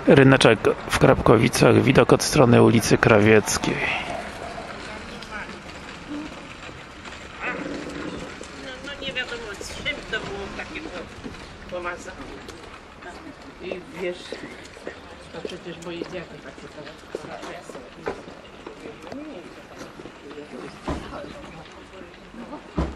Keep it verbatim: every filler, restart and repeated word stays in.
Ryneczek w Krapkowicach, widok od strony ulicy Krawieckiej. No, no nie wiadomo z czym to było takie pomazane. I wiesz, to przecież moje dziady takie teraz.